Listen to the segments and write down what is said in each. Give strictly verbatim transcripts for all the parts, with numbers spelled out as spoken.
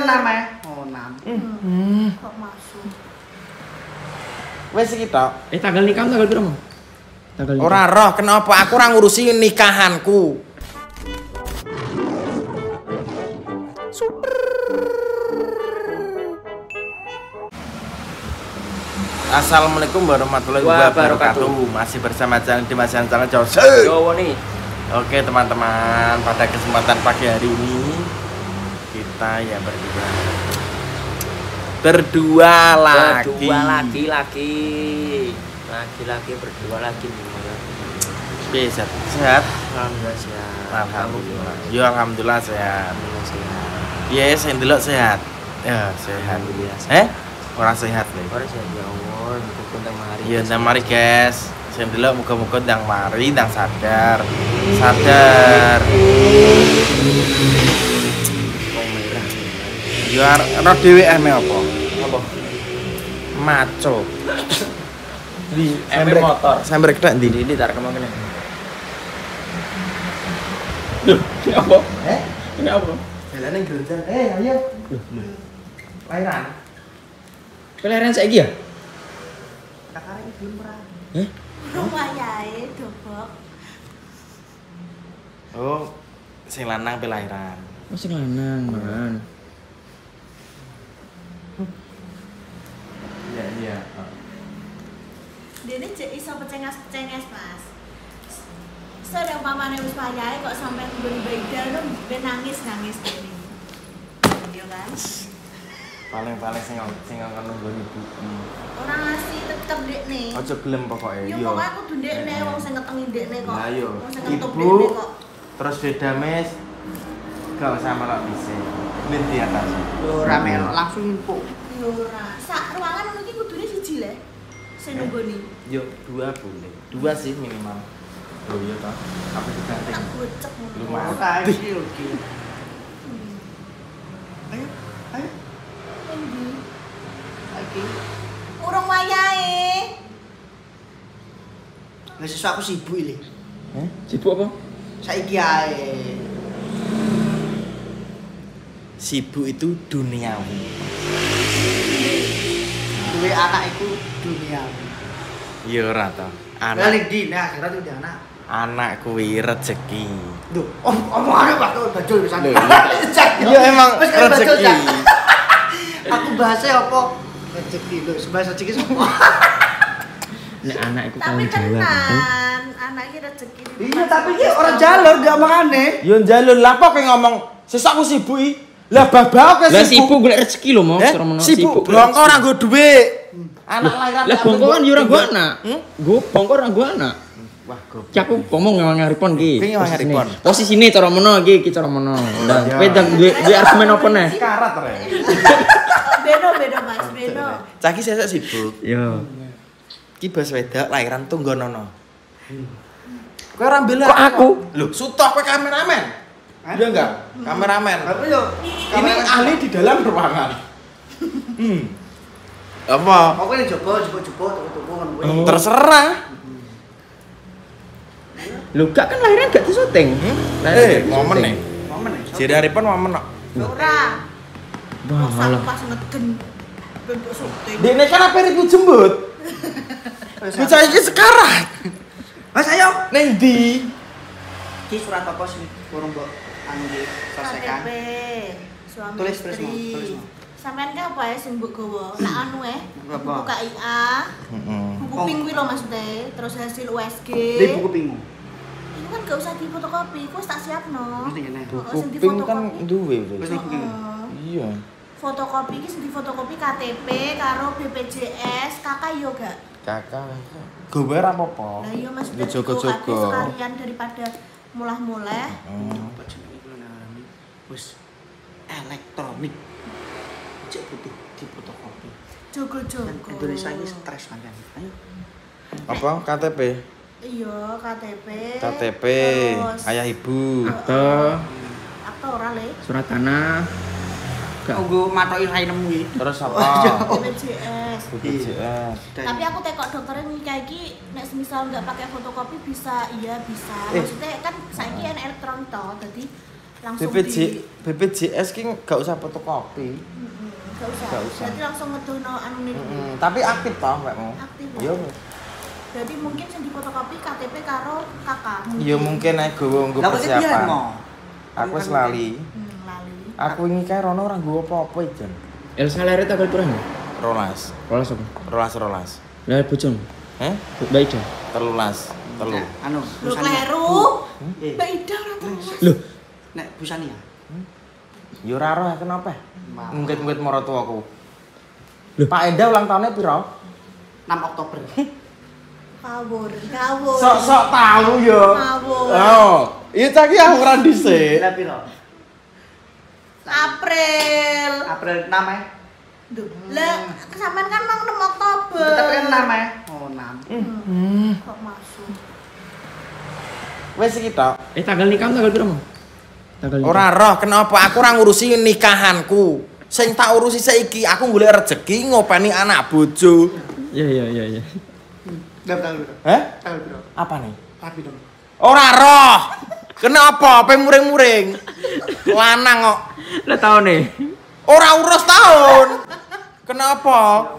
enam ya? Oh, enam. Hmm. Kok masuk? Wes iki tok. Eh tanggal nikah tanggal piro, Mang? Tanggal nikah. Ora roh, kenapa aku ora ngurusi nikahanku. Super. Assalamualaikum warahmatullahi wabarakatuh. Masih bersama Jangan di Mas Jangan Jawa. Jawa nih. Oke teman-teman, pada kesempatan pagi hari ini kita ya berdua berdua lagi Berdua lagi lagi. Lagi-lagi berdua lagi gimana? Sehat, sehat. Alhamdulillah sehat. Alhamdulillah. Ya alhamdulillah sehat. Alhamdulillah sehat. Yes, yang delok sehat. Ya, sehat. Alhamdulillah. Eh? Orang sehat nih. Orang sehat ya Allah, muka ndang mari. Iya, ndang mari, guys. Sing delok muga-muga ndang mari, ndang sadar. Sadar. Wong merah. Ya ora dhewe eme apa? Apa? Maco. Di Ember motor. Sambrek tok ndi? Ini tar kemana kene? Loh, ini apa? Eh? Ini apa? Jalane gelenjar. Eh, ayo. Lairan. Pelayaran saiki ya? Kakak ini belum pernah. Heh? Rumah yae dobok. Oh, sing lanang pelairan. Oh sing lanang, Man. Iya, iya. Dene cek iso pecengas-pecengas, Mas. Sedang pamane wis wayahe kok sampe nggon beda lho ben nangis-nangis dene. Iya kan? Paling-paling sing sing ngono nggon ibu. Ora ngasih tetep dekne. Aja gelem pokoke. Yo pokoke aku kudu dekne wong sing ngetengi dekne kok. Lah yo. Wong sing ngetup Ibu dekne kok. terus beda mes. Gak usah melok dhisik. Min di atas. Yo rame langsung info. Yo ora. Sak ruangan ngono iki kudune siji le. Sing nunggoni. Yo dua boleh. Dua sih minimal. Oh iya toh. Apa diganting? Tak gocek ngono. Lumayan. Oh, kayak iki lho iki. Ayo, ayo. Endi? Lagi. Urung wayahe. Lah sesuk aku sibuk iki. Heh? Sibuk apa? Saiki ae. Sibuk itu duniawi. Duwe anak iku dunia. Iya ora toh. Anak Anak di nah kira tuh anak. anak kuwi rezeki. Duh, om omongane Pak bajul pisan. Loh, iya emang Wis kan bajul, rezeki. Cak. Aku bahasnya apa? Rezeki lho, bahasa rezeki semua. Nek anak iku Tapi tanggung jawab. tenan, anak iki rezeki. Iya, tapi iki orang jalur dia omongane. Yo njalur lah kok kowe ngomong sesuk aku sibuk i. Lah babak kok Lah sibuk golek rezeki lho, Mas. Eh, sibuk blongko ora nggo dhuwit. Anak lahiran. Lah bongko kan yo ora gua anak. Gua bongko ora gua anak. Wah, goblok. Ki aku ngomong nang ngaripon ki. Ki nang ngaripon. Posisine cara mono iki, ki cara mono. Lah Iya. kowe ndang duwe duwe argumen apa neh? Karat re. Beno beno Mas, beno. Caki sesuk sibuk. Yo. Ki bos wedok lahiran Tunggonono. Kowe ora mbela Kok aku? Loh, sutoh kowe kameramen. Iya enggak? Kameramen. Tapi yo Ini ahli di dalam ruangan. Hmm. Apa? Pokoknya jopo, jopo-jopo, toko-toko ngono kuwi. Oh. Terserah. Lho gak kan lahiran gak disyuting. Eh, momen nih. Momen ya. Jadi haripun momen kok. Ora. Wah, Pas malah. pas ngeden. Bentuk syuting. Dene kan apa ribu jembut? Bocah iki sekarat. Mas ayo. Ning ndi? Ki surat apa sih? Kurang mbok anu iki K T selesaikan. P. Suami Tulis, tulis, istri. Mam, tulis, Mam. Sampean ki apa ya sing mbok gawa? Nak anu eh. Apa? Buku K I A. Heeh. Buku Oh. ping kuwi lho maksudnya. Terus hasil U S G. Di buku pingmu. Itu kan gak usah difotokopi, ku wis tak siapno. Mesti ngene. Oh, sing Kuping kan difotokopi. duwe. Wis nek begini. Heeh. Iya. Fotokopi iki sing difotokopi K T P karo B P J S, kakak yo gak? Kakak. Gowe ora apa-apa. Lah iya maksudnya Di jogo-jogo. difotokopi sekalian daripada mulah-muleh. Hmm. Apa jenenge iku nang wis elektronik. Cek butuh di fotokopi. Dan Jogo-jogo. Indonesia ini stres pancen. Ayo. Apa K T P? Iya, K T P. K T P Terus ayah ibu. Akte, akte ora le. surat tanah. Gak. Tunggu matoki rainemu iki. Terus B apa? P J S. B P J S. Tapi aku tekok dokternya nikah iki nek semisal nggak pakai fotokopi bisa, iya bisa. Eh. Maksudnya kan saiki kan elektronik toh, jadi langsung B P J di B P J S ki gak usah fotokopi. Heeh, gak usah. Gak usah. Berarti langsung ngedono anu nih. Heeh, tapi aktif toh mbakmu. Aktif. Yo. Jadi mungkin sing difotokopi K T P karo kakak. Yo mungkin nek gowo nggo Lah kok piye persiapan. mo? Aku wis lali. Hmm, lali. Aku wingi kae rono ora nggo apa-apa ijen. Elsa lahir tanggal berapa? Rolas. Rolas apa? Rolas rolas. Lahir bojong. Heh? Mbak Ida. Telulas. Telu. Nek, anu, Lho Busani. kleru. Eh, Mbak Ida ora terus. Loh, nek Busani ya. Yo ora roh kenapa? Maaf. Ngungkit-ngungkit maratuaku. Loh. Pak Enda ulang tahunnya piro? enam Oktober. Kawur, kawur. Sok-sok tahu yo. Ngawur. Oh, iya caki aku ora dhisik. Lah piro? April. April enam ya. Duh, lah sampean kan mang enam Oktober. Kita kan enam ya. Oh, enam. Hmm. Kok masuk? Wes iki tok. eh tanggal nikah tanggal berapa? Tanggal nikah. Ora roh kenapa aku ora ngurusi nikahanku. Sing tak urusi saiki aku golek rezeki ngopeni anak bojo. Iya iya iya iya. Udah tahu dulu. Hah? Tahu dulu. Apa nih? Tapi dong. Ora roh. Kenapa? Apa muring-muring? Lanang kok. Lah tahun nih. Ora urus tahun. Kenapa?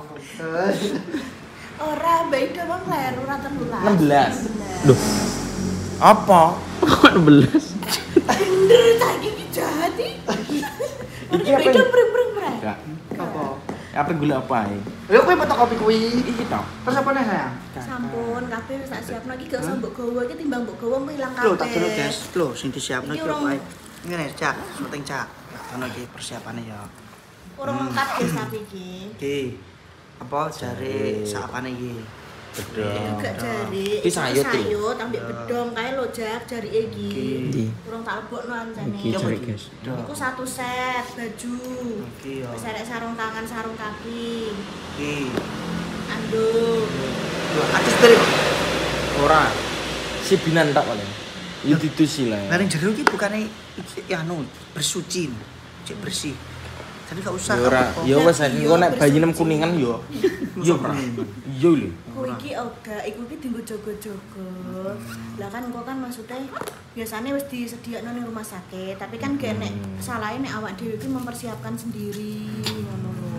Ora beda bang lahir ora telulas. enam belas. Loh, Apa? kok enam belas? Bener tadi iki jahat iki. Iki Ora apa beda ini? breng-breng breng. Enggak. Apa? Apa gula apa ini? Lha kowe fotokopi kuwi. Iki tok. Terus apa nih sayang? Sampun, kabeh wis tak siapno iki gak usah mbok gawa iki timbang mbok gawa mbok ilang kabeh. Lho, tak dulu guys. Lho, sing disiapno Iki iki urung- wae. Ngene, Cak, syuting Cak. Ono iki persiapane ya. Urung lengkap guys tapi iki. Iki apa jare sakapane iki? Bedong. Gak jari. Iki sayut iki. sayut ambek bedong kae lho Jak jari iki. Ndi? Urung tak lebokno ancane. Iki cari guys. Iku satu set baju. Iki ya. Wis arek sarung tangan, sarung kaki. Iki. Anduk. Lho, artis dari kok. Ora. Si binan tak paling. Yo ditusi lah. Lah ning jero iki bukane iki ya anu bersuci. Cek bersih. Jadi gak usah. Yo ora, apa-apa. yo wes saiki engko nek bayi nem kuningan yo. Yo ora. Yo lho. Kowe iki oga, iku iki dienggo jaga-jaga. Lah kan engko kan maksudnya biasanya wis disediakno ning rumah sakit, tapi kan gak nek salahe nek awak dhewe iki mempersiapkan sendiri ngono lho.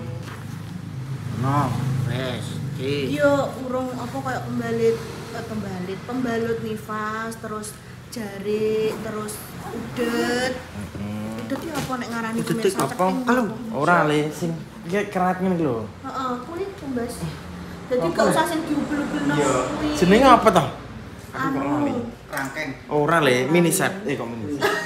No, wes. Iki. Yo urung apa kayak pembalit eh, pembalit, pembalut nifas, terus jarik, terus udet. Udet iki apa nek ngarani Udet pemirsa apa? ceking Kalau apa? Ora le sing iki kerat ngene iki lho. Heeh, kuwi tumbas. Dadi gak usah sing diubel-ubelno kuwi. Jenenge apa toh? Anu. rangkeng. Ora le mini set. Eh kok mini set.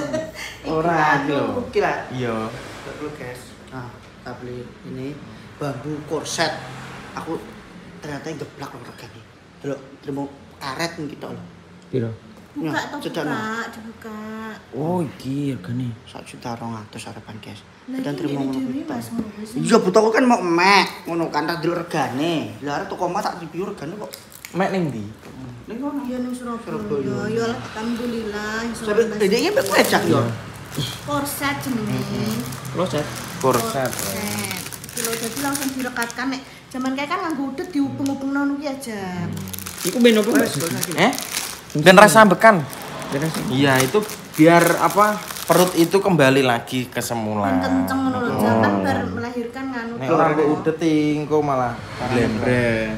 Ora iki lho. Oke lah. Iya. Dulu guys. Nah, kita beli ini bambu korset. Aku ternyata yang geblak loh regane. Delok, terima karet gitu loh. Piro? Buka Ya, atau cedak, buka, no. dibuka. Oh, iki regane. Sak juta rong atus harapan guys. Nah, Dan iki terima ini ngono dewi kuwi. mas ngono wis. Iya, butuh kan mau emek, ngono kan tak delok regane. Lah arep toko emas tak review regane kok. Mek ning ndi? Ning ngono. Iya ning Surabaya. Surabaya. Ya alhamdulillah iso. Sampai ini iki mek ngejak yo. korset jenenge. Kloset. Korset. Kilo jadi langsung direkatkan nek zaman kayak kan nganggo udet diupeng-upeng nang kuwi aja. Iku ben opo, Mbak? Eh? Dan rasa ambekan. Beres. Iya, itu biar apa? Perut itu kembali lagi ke semula. Kan kenceng ngono lho, zaman bar melahirkan nganu. Nek ora kok udet engko malah blembre.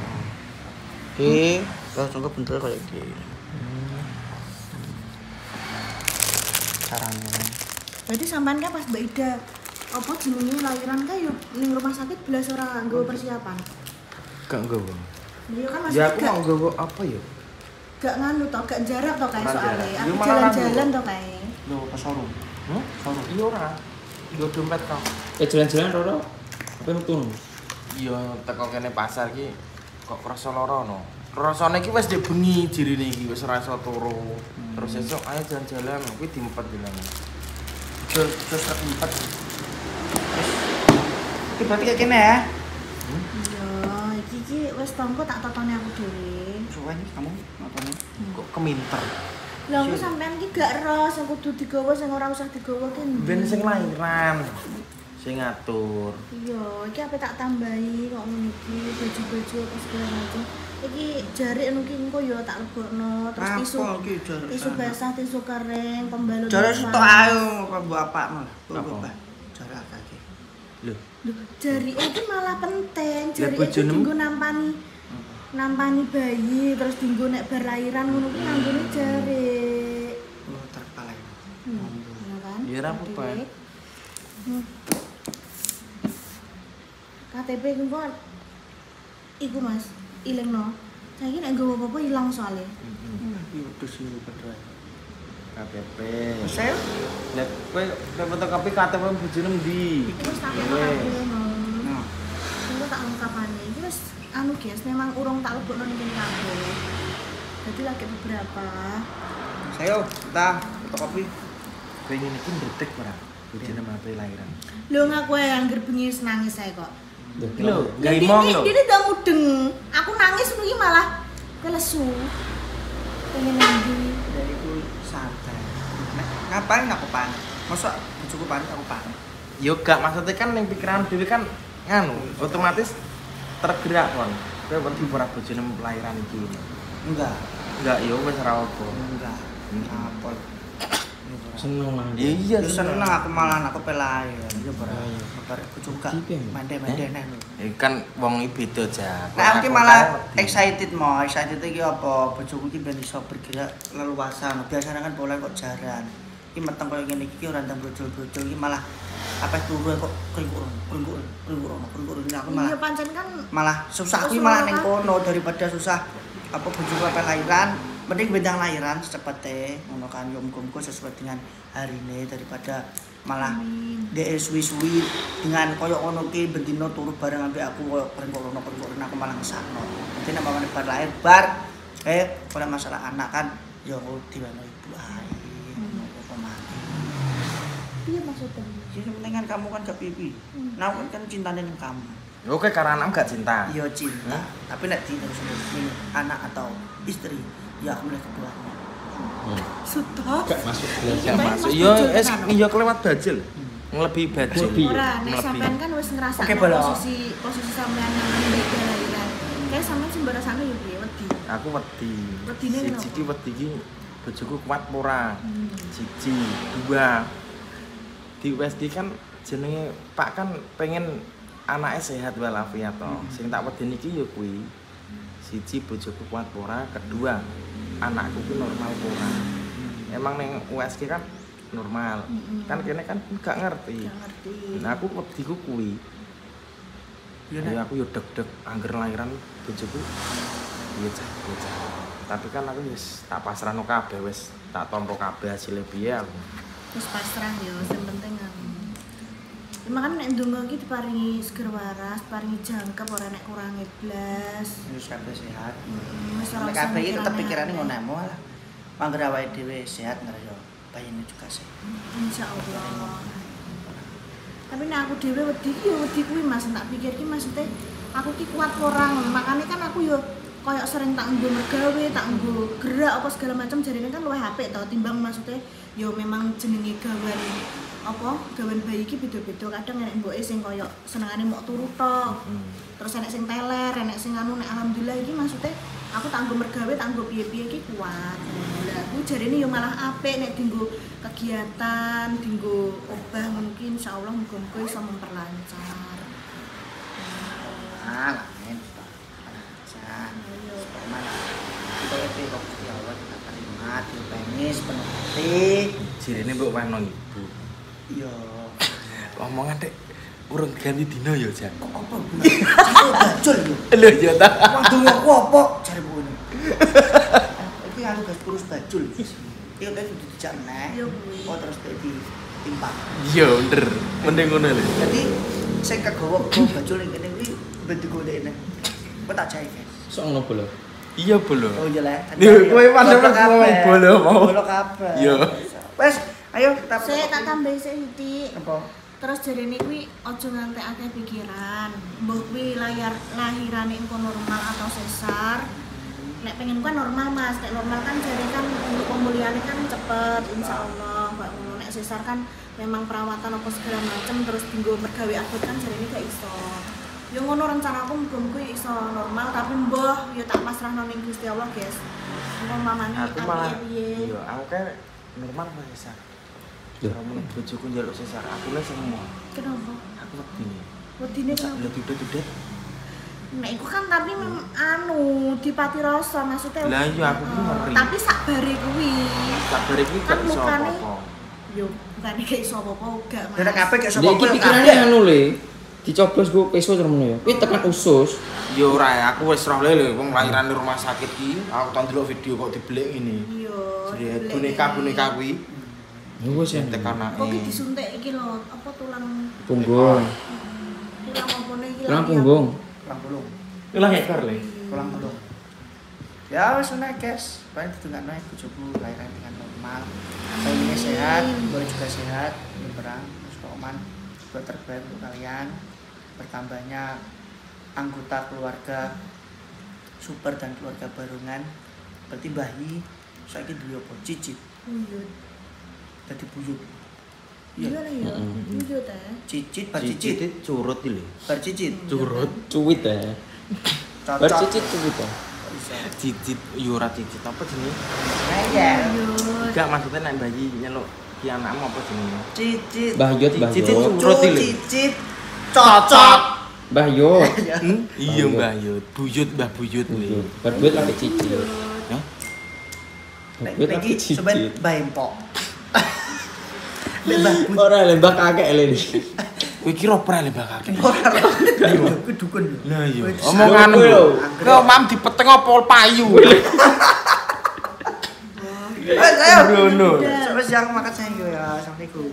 Oke, terus tunggu bentar kayak gini. Caranya. Berarti sampean kan pas Mbak Ida apa jenenge lahiran kae yo ning rumah sakit belas ora nganggo persiapan. Gak nggowo. Iya kan Ya maksudnya aku gak, mau nggowo apa ya? gak nganu to, gak jarak to kae Ora soalnya. jarak. Aku Iya, malah jalan-jalan nganggo. to kae. Lo ke showroom. Hmm? Iya ora. Nggo dompet kok. Eh jalan-jalan Roro. Apa metu? Iya, teko kene pasar iki kok krasa lara no. Rasane iki wis ndek bengi jirine iki wis ora iso turu. Terus esuk ayo jalan-jalan, kuwi diempet bilang. Terus terus tak empat. Oke, berarti kayak gini ya. Iya, iki iki wis tongko tak totone aku dhewe. Suwen kamu nontonnya. Kok keminter. Lah aku sampean iki gak ero sing kudu digawa sing ora usah digawa ki. endi? Ben sing lahiran. Sing ngatur. Iya, iki apa tak tambahi kok ngene iki baju-baju apa segala macam. iki jari anu ki engko yo tak lebokno terus Apa tisu iki jare? tisu basah tisu kering pembalut Jare nafas. stok ayo apa mbok apa malah. Apa? Jare akeh iki. Lho, Loh, jari iki malah penting jari Lah, iki bojone- dienggo nampani nampani bayi terus dienggo nek berlairan ngono kuwi nganggone jari. Oh, terpalai. Hmm, ya kan? Ya, ora apa-apa. Adik. Hmm. K T P ku kok iku Mas, ilengno. Saiki nek nggowo apa-apa ilang soalnya. Iki wedhus iki padha. K T P. Saya Lah kowe kowe fotokopi K T P bojone ndi? Iki wis tak Ya lengkap wes. ngono. Iku tak lengkapane. Iki wis anu guys, memang urung tak lebokno ning kene kabeh. Jadi lagi beberapa. saya kita fotokopi. Pengen iki ndredeg ora? Bojone mati lahiran. Lho ngaku ae angger bengi wis nangis ae kok. Lho, Lah, gawe mong lho. Dia udah mudeng. Aku nangis ngono iki malah kowe lesu. Pengen ndi? Dari itu santai. Nek ngapain aku panik? Masa bojoku panik aku panik. Yo gak maksudnya kan ning pikiran dhewe kan nganu, otomatis tergerak kon. Kowe wedi ora bojone lahiran iki. Enggak, Enggak, yo wis ora apa. enggak. Apa? seneng lah. Ya iya, Ya seneng aku malah aku pelai. Ya bar Iya. bar aku juga Iki, mande-mande neh. Ya kan wong iki beda aja. Nah, aku ki malah excited mo, excited iki apa? Bojoku ki ben iso bergerak leluasa. Biasanya kan boleh kok jaran. Iki meteng koyo ngene iki ora ndang brojol-brojol iki malah apa turu kok kringkurun, kringkurun, kringkurun, kringkurun aku malah Iya pancen kan malah susah Terus kuwi malah malah ning kan? kono daripada susah apa bojoku apa lahiran. Mending bendang lahiran secepete ngono kan yo muga-muga sesuai dengan harine daripada malah Amin. dhek suwi-suwi dengan koyo ngono ki bendino turu bareng ambek aku koyo kringkurun, kringkurun aku malah ngesakno. Dadi nek pamane bar lahir bar eh ora masalah anak kan yo diweno ibu ae. Apa mati. Iya maksudnya. Ya penting kan kamu kan gak pipi. Nah, aku kan cintane ning kamu. Oke, karena anak gak cinta. Iya cinta, tapi nek di terus ini anak atau istri, ya aku milih keduanya. Sudah. Gak masuk Iya, Gak Mas masuk. Bajul Yo kan es anu. iya kelewat bajil. Ngelebihi bajil. Ngelebihi. Ora, nek Ngelebihi. sampean kan wis ngrasakno Oke, Bala. posisi posisi sampean nang mbek lahiran. Kayak sampean sing rasane yo piye wedi. Aku wedi. Wedine Siji kenapa? ki wedi ki bojoku kuat apa ora? Hmm. Siji, dua. Di U S D kan jenenge Pak kan pengen anaknya sehat walafiat to. Sing tak wedeni iki ya kuwi. Siji bojoku kuat apa ora, kedua anakku ki normal apa ora. Emang ning U S D kan normal. Mm-mm. Kan kene kan gak ngerti. Gak ngerti. Nah aku wediku kuwi. Ya Ya nek aku yo deg-deg angger lahiran bojoku. Iya cah, iya cah. Tapi kan aku wis tak pasrahno kabeh wis tak tampa kabeh hasil piye aku. Terus pasrah yo, sing penting anu. Makanya nek ndonga iki diparingi seger waras, paringi jangkep ora nek kurang blas. wis kabeh sehat. Hmm, wis ora Nek usah kabeh iki tetep mikir pikirane aneh-aneh. ngono lah. Mangger awake dhewe sehat ngeryo bayine juga sehat. Insyaallah. Tapi nek aku dhewe wedi ki yo wedi kuwi Mas, tak pikir ki maksudnya aku ki kuat orang, makanya kan aku yo koyo sering tak nggo mergawe, tak nggo gerak apa segala macam jarine kan luwih apik to timbang maksudnya yo memang jenenge gawan apa gawan bayi iki beda-beda kadang enek mboke sing koyo senengane mok turu tok. Hmm. Terus enek sing teler, enek sing anu nek alhamdulillah iki maksudnya aku tak nggo mergawe, tak nggo piye-piye iki kuat. Lah aku jarine yo malah apik nek dienggo kegiatan, dienggo obah mungkin insyaallah muga-muga iso memperlancar. Ah, lain. Lancar. Mana? Kita itu kok Gusti Allah kita terima, dipengis penuh hati. Jirene mbok wano ibu. Iya. Omongan dek urung ganti dina ya, Jan. Kok apa bulan? Aku bajul yo. Lho ya ta. Waduh aku apa? Jare bune. Iki aku gas kurus bajul. Iki kan kudu dijak neh. Yo kuwi. Oh terus dadi timpang. Iya bener. Mending ngono lho. Jadi sing kegawa gawa bajul ning kene kuwi ben digodekne. Kok tak jae, guys. Sok ngono bolo. Iya bolo. Oh iya lah. Yo, kowe pandang ngomong bolo mau. Bolo kabeh. Yo. Wes, ayo kita Saya tak tambahi sithik. apa? Terus jarine kuwi aja nganti akeh pikiran. Mbah kuwi layar lahirane engko normal atau sesar. Nek pengen kan normal Mas, nek normal kan jare kan untuk pemulihannya kan cepet insyaallah. Mbak ngono nek sesar kan memang perawatan apa segala macam terus tinggo mergawe abot kan jarine gak iso. Ya ngono rencanaku muga-muga iso normal tapi mbah ya tak pasrahno ning Gusti Allah, guys. Engko mamane Aku malah piye. iya, aku kayak normal Mas Sesar. Ora mun bojoku njaluk sesar, aku le semua. Kenapa? Aku wedi. Wedine kenapa? Lah dudet-dudet. Nek iku kan tapi mem- anu dipati rasa maksudnya. Lah iya aku ki ngeri. Tapi sakbare kuwi. Sabar iki gak Kan iso mukane apa-apa. yo bukan gak iso apa-apa uga, Mas. Dene kabeh gak Dia sapa iki pikirane anu le. Dicoblos go peso termono ya. Kuwi tekan usus. Ya ora ya, aku wis roh lho wong lahiran di rumah sakit ki, aku tau ndelok video kok dibelek ngene. Iya. Jadi boneka-boneka kuwi Ya wis ya. tekan Kok anake. ki disuntik iki lho, apa tulang Punggung. tulang opone iki. Tulang punggung. Kurang pulung. Ilang ekor le. Kurang pulung. Ya wis ana guys, paling ditungakno bojoku lahiran dengan normal. Bayinya sehat, boleh juga sehat, berang, terus aman. Buat terbaik untuk kalian. Bertambahnya anggota keluarga super dan keluarga barungan. Berarti bayi saiki duwe apa? Cicit. Buyut. Dadi buyut. Iya Iya, lah ya. Mm-mm. Buyut ta. cicit bar Cicit cicit, curut iki lho. bar cicit. Curut. Cuwit ya. Cocok. Bercicit cuwit ya. Bisa. Cicit yo ora cicit apa jenenge? Ngeyel. Buyut. Enggak maksudnya nek bayi nyeluk ki anakmu apa jenenge? Cicit. Bahyut, Cicit bahyut. curut iki lho. Cicit. Cocok. Bahyut. Hmm? Iya Buyut. Mbah Yud, buyut Mbah Buyut kuwi. Berbuat lagi cicit. Ya. Nek Berbuat iki lagi cicit. sampean bayempok. Nek mbah Ora lembah kakek le. Kowe kira ora le Mbah Kakek. ora lho. Ku dukun lho. Lah iya, Kowe dis- omongan Kowe lho. Kok mam dipeteng apa payu? Eh, ayo. Bruno. Sampai siang makan saya ya. Assalamualaikum.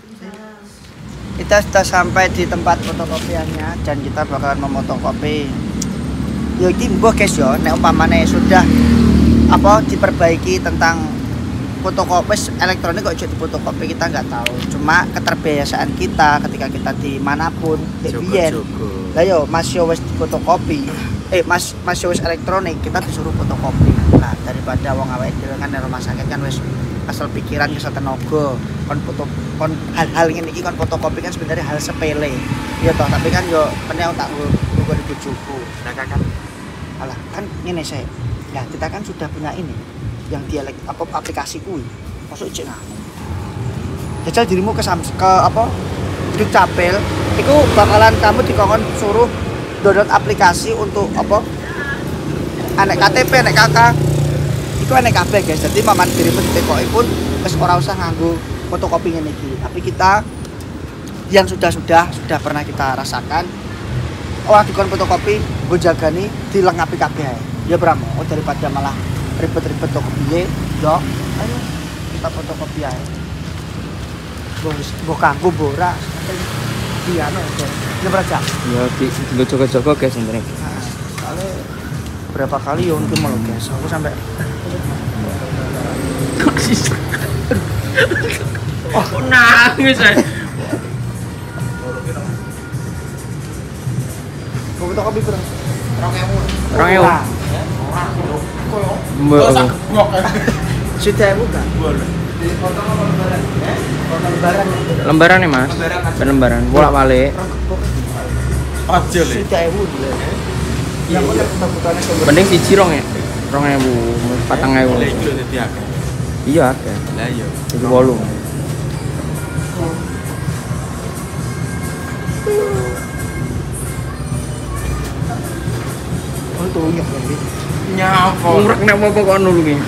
Kita sudah sampai di tempat fotokopiannya dan kita bakalan memotokopi. Ya iki mbah guys ya, nek umpamane sudah apa diperbaiki tentang fotokopi elektronik kok jadi fotokopi kita nggak tahu. Cuma keterbiasaan kita ketika kita dimanapun, di biyen. Lah yo Mas yo wis fotokopi. Eh Mas Mas yo wis elektronik, kita disuruh fotokopi. Nah, daripada wong awake dhewe kan di rumah sakit kan wis asal pikiran kesel tenaga. Kon foto kon hal-hal ngene iki kon fotokopi kan sebenarnya hal sepele. Ya toh, tapi kan yo meneh tak nggo di bojoku. Nah kan alah kan ngene saya. Nah, kita kan sudah punya ini yang dialek apa aplikasi kuwi. Masuk cek nganu. Jajal dirimu ke Sams, ke apa? Dukcapil, itu bakalan kamu dikongkon suruh download aplikasi untuk apa? Anek K T P, anek K K. Itu anek kabeh guys. Jadi maman dirimu ditekoki pun wis ora usah nganggo fotokopi ngene iki. Tapi kita yang sudah-sudah sudah pernah kita rasakan ora dikon fotokopi, nggo jagani dilengkapi kabeh ae. Ya Bramo, oh, daripada malah ribet-ribet toko piye, yo ayo kita fotokopi ae. Bos, mbok kanggo mbok ora. Iya no, ya berapa? Ya di di jogo-jogo guys sebenarnya. Nah, soalnya berapa kali ya untuk malu guys, aku sampai Oh, nangis saya. mau fotokopi berapa? Orang ewu. Mbak. Sudah ewu kan? Boleh. Foto apa lembaran? Eh? Foto lembaran. Lembaran nih mas. Lembaran. Bolak balik. Aja le. Sudah ewu dulu. Yang udah kebutuhannya sumber. Mending siji rong ya. Rong ewu, patang ewu. Lah iki lho dadi akeh. Iya akeh. Lah iya. Iki wolu. Oh itu ya berarti. Nyapa. Umrek nek apa kok nulu ki.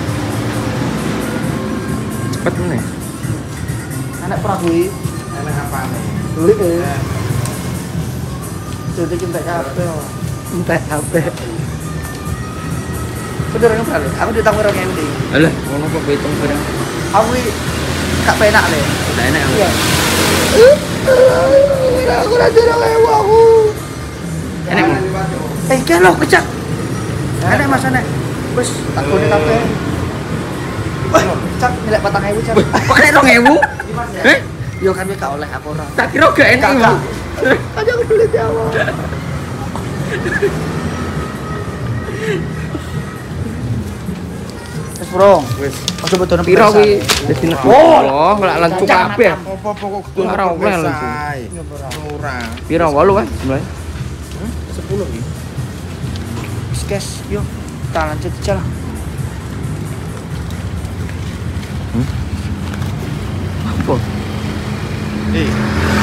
Cepet meneh. Anak Prabui. Enak apane? Dulu ya. Jadi kita H P, minta H P. Bener nggak balik? Aku ditanggung orang yang di. Alah, ngono kok hitung barang. Aku ini gak penak deh. Udah enak. Iya. Aku nanti orang ewa aku. Enak. Eh, kayak lo kecak. Enak mas enak. Bos, takutnya kafe. Wah, cak nilai patang ewu cak. Kok enak rong ewu? Eh? Yo kan gak oleh aku orang. Tak kira gak enak. Kakak. Ibu. Aja aku dulu Jawa. Wes bro, wes. Ojo betul Piro kuwi? Dadi nek oh, ngelak lancu kabeh. Apa-apa kok kudu Ora oleh lho. Ora. Piro wolu wae mulai? sepuluh iki. Wis guys, yuk kita lanjut aja lah. Hmm? Apa? Eh,